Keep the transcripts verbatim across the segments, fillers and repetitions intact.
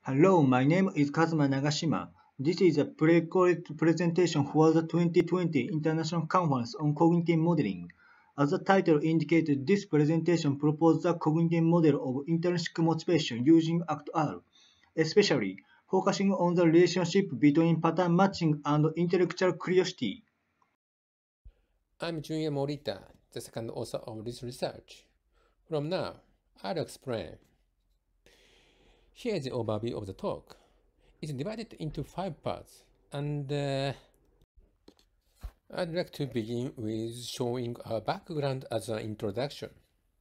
Hello, my name is Kazuma Nagashima. This is a pre-recorded presentation for the twenty twenty International Conference on Cognitive Modeling. As the title indicates, this presentation proposes the cognitive model of intrinsic motivation using Act R, especially focusing on the relationship between pattern matching and intellectual curiosity. I'm Junya Morita, the second author of this research. From now, I'll explain. Here is the overview of the talk. It's divided into five parts, and uh, I'd like to begin with showing our background as an introduction.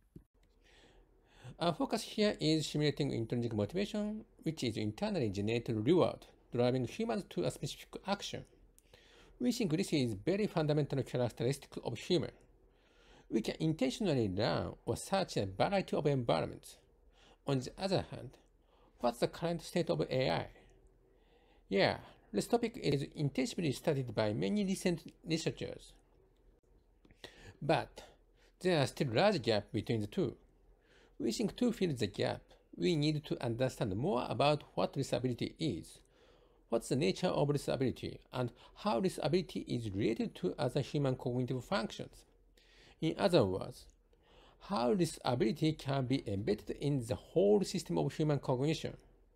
Our focus here is simulating intrinsic motivation, which is internally generated reward, driving humans to a specific action. We think this is a very fundamental characteristic of human. We can intentionally learn or search a variety of environments. On the other hand, what's the current state of A I? Yeah, this topic is intensively studied by many recent researchers. But there are still large gaps between the two. We think to fill the gap, we need to understand more about what this ability is, what's the nature of this ability, and how this ability is related to other human cognitive functions. In other words, how this ability can be embedded in the whole system of human cognition.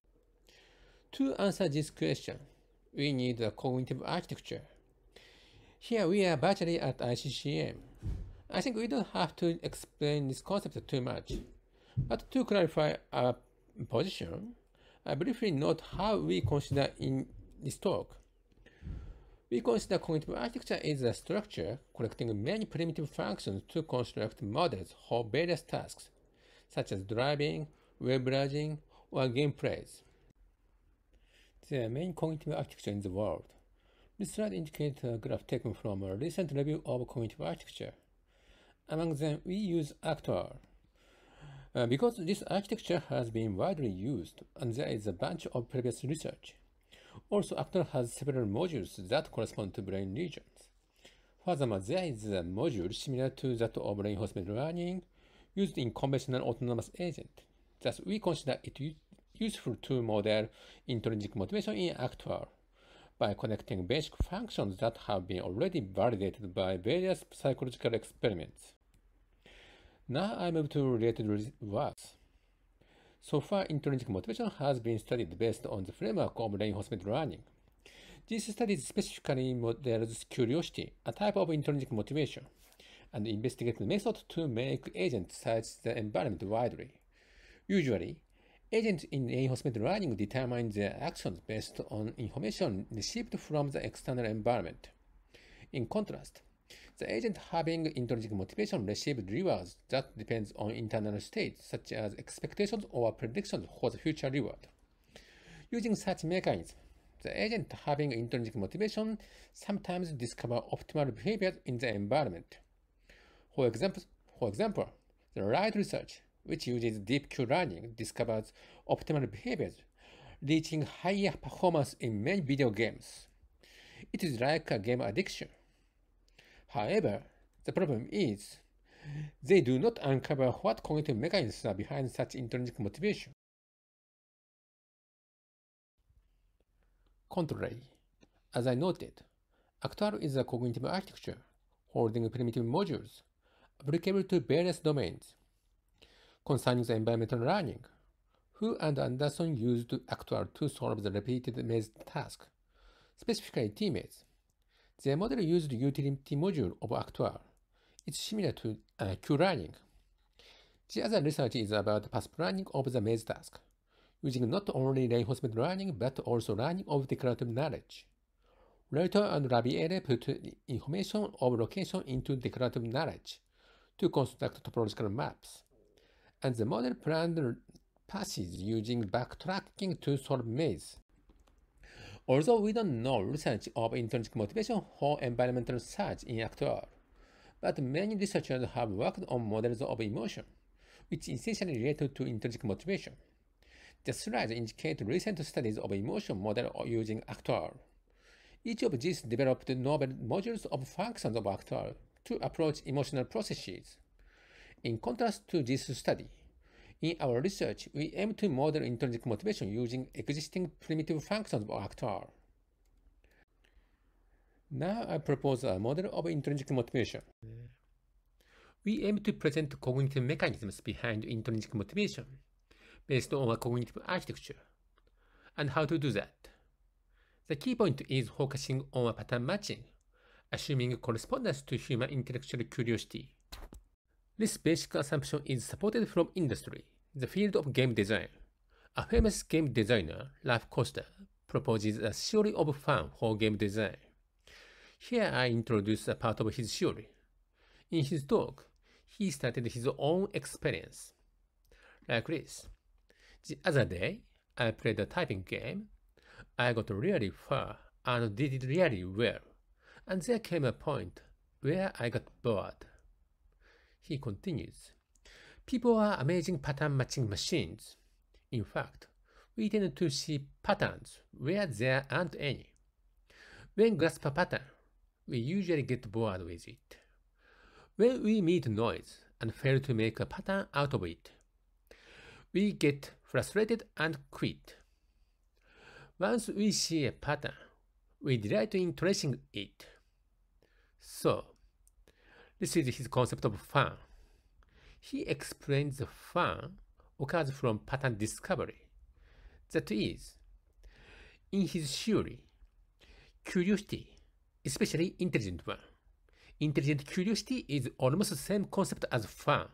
To answer this question, we need a cognitive architecture. Here we are virtually at I C C M. I think we don't have to explain this concept too much. But to clarify our position, I briefly note how we consider in this talk. We consider cognitive architecture is a structure collecting many primitive functions to construct models for various tasks, such as driving, web browsing, or gameplays. There are many cognitive architectures in the world. This slide indicates a graph taken from a recent review of cognitive architecture. Among them, we use Act R. Uh, because this architecture has been widely used, and there is a bunch of previous research. Also, Act R has several modules that correspond to brain regions. Furthermore, there is a module similar to that of reinforcement learning used in conventional autonomous agent. Thus, we consider it useful to model intrinsic motivation in Act R by connecting basic functions that have been already validated by various psychological experiments. Now I move to related works. So far, intrinsic motivation has been studied based on the framework of reinforcement learning. This study specifically models curiosity, a type of intrinsic motivation, and investigates methods to make agents search the environment widely. Usually, agents in reinforcement learning determine their actions based on information received from the external environment. In contrast, the agent having intrinsic motivation receives rewards that depends on internal states, such as expectations or predictions for the future reward. Using such mechanisms, the agent having intrinsic motivation sometimes discovers optimal behaviors in the environment. For example, for example, the RIDE research, which uses deep Q-learning, discovers optimal behaviors, reaching higher performance in many video games. It is like a game addiction. However, the problem is, they do not uncover what cognitive mechanisms are behind such intrinsic motivation. Contrary, as I noted, Act R is a cognitive architecture holding primitive modules applicable to various domains. Concerning the environmental learning, Hu and Anderson used Act R to solve the repeated maze task, specifically T-maze. Their model used the utility module of Act R. It's similar to uh, Q-learning. The other research is about path planning of the maze task, using not only reinforcement learning but also learning of declarative knowledge. Reuter and Rabiere put information of location into declarative knowledge to construct topological maps, and the model planned passes using backtracking to solve maze. Although we don't know research of intrinsic motivation for environmental search in Act R, but many researchers have worked on models of emotion, which is essentially related to intrinsic motivation. The slides indicate recent studies of emotion model using Act R. Each of these developed novel modules of functions of Act R to approach emotional processes. In contrast to this study, In our research, we aim to model intrinsic motivation using existing primitive functions of actor. Now I propose a model of intrinsic motivation. We aim to present cognitive mechanisms behind intrinsic motivation based on a cognitive architecture. And how to do that? The key point is focusing on a pattern matching, assuming correspondence to human intellectual curiosity. This basic assumption is supported from industry, the field of game design. A famous game designer, Ralph Costa, proposes a theory of fun for game design. Here I introduce a part of his theory. In his talk, he started his own experience. Like this. The other day, I played a typing game. I got really far and did it really well. And there came a point where I got bored. He continues. People are amazing pattern matching machines. In fact, we tend to see patterns where there aren't any. When grasp a pattern, we usually get bored with it. When we meet noise and fail to make a pattern out of it, we get frustrated and quit. Once we see a pattern, we delight in tracing it. So, this is his concept of fun. He explains the fun occurs from pattern discovery. That is, in his theory, curiosity, especially intelligent one. Intelligent curiosity is almost the same concept as fun.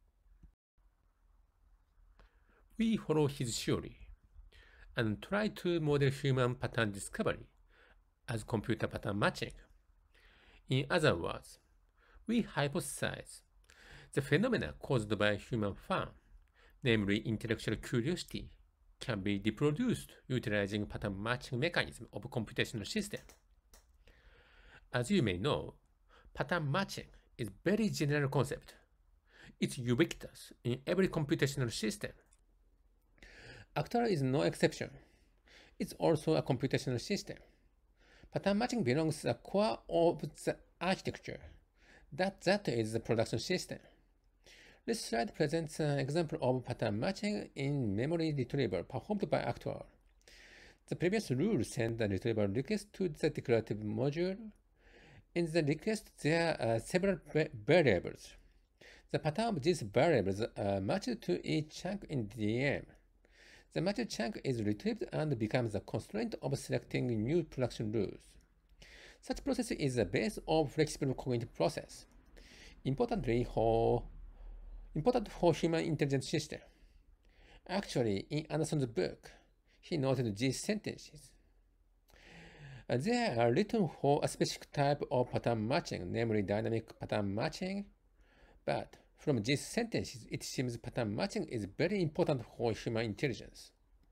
We follow his theory and try to model human pattern discovery as computer pattern matching. In other words, we hypothesize the phenomena caused by human fun, namely intellectual curiosity, can be reproduced utilizing pattern matching mechanism of computational system. As you may know, pattern matching is a very general concept. It's ubiquitous in every computational system. Actor is no exception. It's also a computational system. Pattern matching belongs to the core of the architecture. That, that is the production system. This slide presents an example of pattern matching in memory retrieval performed by actor. The previous rule sends the retrieval request to the declarative module. In the request, there are several variables. The pattern of these variables are matched to each chunk in D M. The matched chunk is retrieved and becomes the constraint of selecting new production rules. Such process is the base of flexible cognitive process, importantly for, important for human intelligence system. Actually, in Anderson's book, he noted these sentences. Uh, they are written for a specific type of pattern matching, namely dynamic pattern matching, but from these sentences, it seems pattern matching is very important for human intelligence.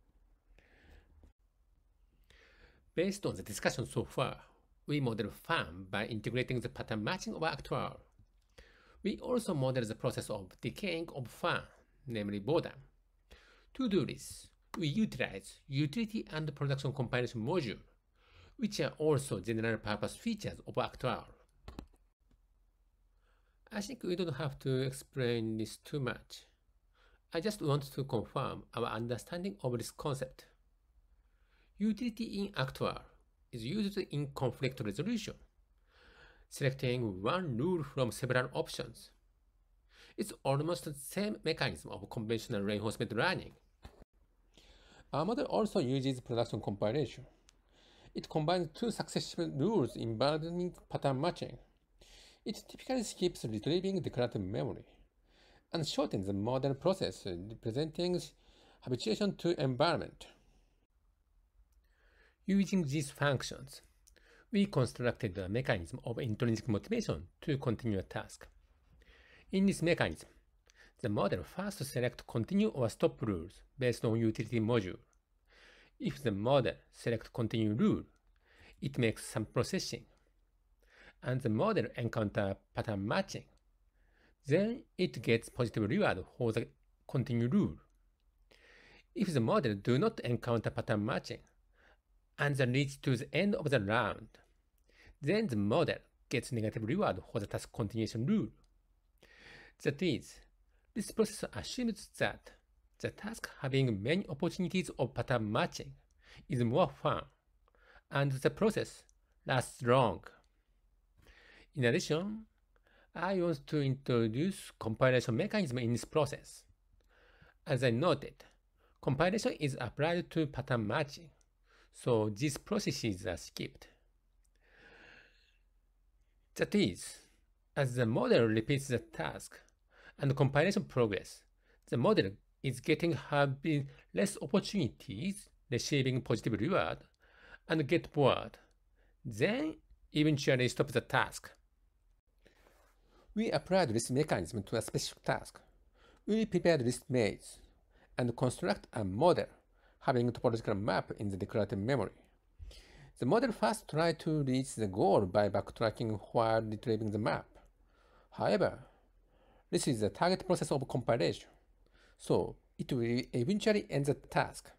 Based on the discussion so far, we model fun by integrating the pattern matching of actor. We also model the process of decaying of fun, namely boredom. To do this, we utilize utility and production compilation module, which are also general purpose features of actor. I think we don't have to explain this too much. I just want to confirm our understanding of this concept. Utility in actor is used in conflict resolution, selecting one rule from several options. It's almost the same mechanism of conventional reinforcement learning. Our model also uses production compilation. It combines two successive rules involving pattern matching. It typically skips retrieving declarative memory and shortens the model process, representing habituation to environment. Using these functions, we constructed a mechanism of intrinsic motivation to continue a task. In this mechanism, the model first selects continue or stop rules based on utility module. If the model selects continue rule, it makes some processing, and the model encounters pattern matching. Then it gets positive reward for the continue rule. If the model do not encounter pattern matching, and then reach to the end of the round, then the model gets negative reward for the task continuation rule. That is, this process assumes that the task having many opportunities of pattern matching is more fun, and the process lasts long. In addition, I want to introduce compilation mechanism in this process. As I noted, compilation is applied to pattern matching, so these processes are skipped. That is, as the model repeats the task and compilation progress, the model is getting having less opportunities, receiving positive reward, and get bored, then eventually stop the task. We applied this mechanism to a specific task. We prepared list maze and construct a model having topological map in the declarative memory. The model first tried to reach the goal by backtracking while retrieving the map. However, this is the target process of compilation, so it will eventually end the task.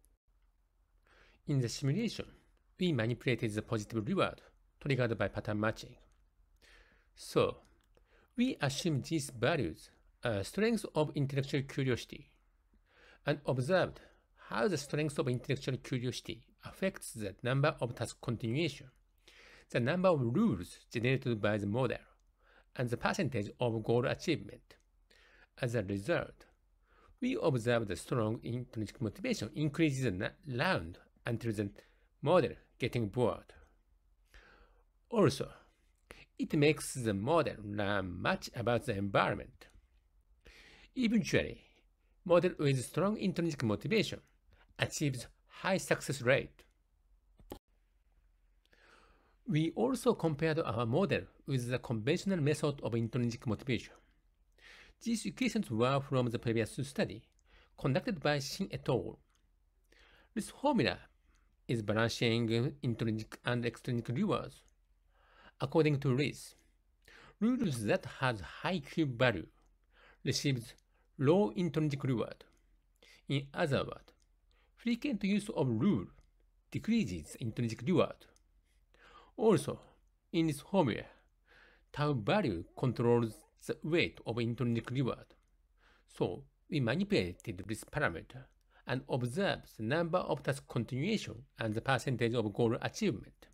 In the simulation, we manipulated the positive reward triggered by pattern matching. So, we assume these values are strengths of intellectual curiosity and observed how the strength of intellectual curiosity affects the number of task continuation, the number of rules generated by the model, and the percentage of goal achievement. As a result, we observe the strong intrinsic motivation increases round until the model getting bored. Also, it makes the model learn much about the environment. Eventually, model with strong intrinsic motivation achieves high success rate. We also compared our model with the conventional method of intrinsic motivation. These equations were from the previous study conducted by Shin et al. This formula is balancing intrinsic and extrinsic rewards. According to Riss, rules that has high cube value receives low intrinsic reward. In other words, frequent use of rule decreases intrinsic reward. Also, in this formula, tau value controls the weight of intrinsic reward. So, we manipulated this parameter and observed the number of task continuation and the percentage of goal achievement.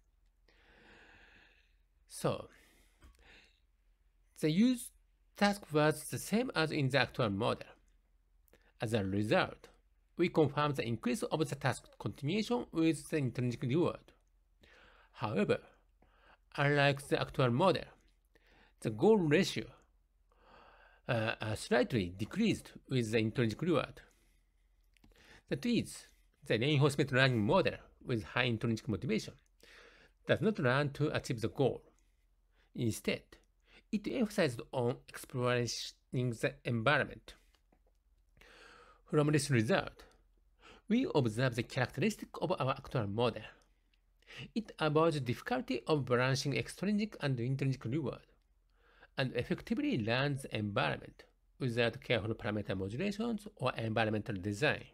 So, the used task was the same as in the actual model. As a result, we confirmed the increase of the task continuation with the intrinsic reward. However, unlike the actual model, the goal ratio uh, uh, slightly decreased with the intrinsic reward. That is, the reinforcement learning model with high intrinsic motivation does not learn to achieve the goal. Instead, it emphasized on exploring the environment. From this result, we observe the characteristic of our actual model. It avoids the difficulty of balancing extrinsic and intrinsic reward, and effectively learns the environment without careful parameter modulations or environmental design.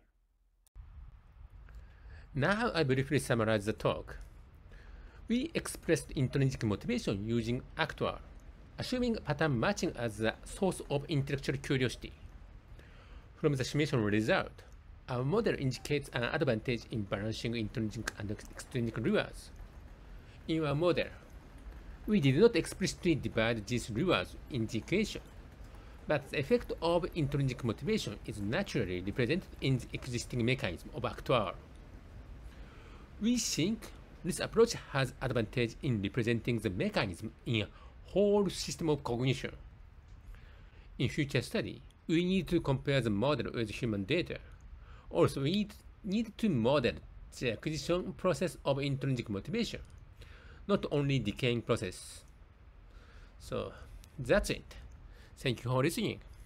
Now I briefly summarize the talk. We expressed intrinsic motivation using actual, assuming pattern matching as the source of intellectual curiosity. From the simulation result, our model indicates an advantage in balancing intrinsic and extrinsic rewards. In our model, we did not explicitly divide these rewards in the equation, but the effect of intrinsic motivation is naturally represented in the existing mechanism of actual. We think this approach has advantage in representing the mechanism in a whole system of cognition. In future study, we need to compare the model with human data. Also, we need, need to model the acquisition process of intrinsic motivation, not only decaying process. So, that's it. Thank you for listening.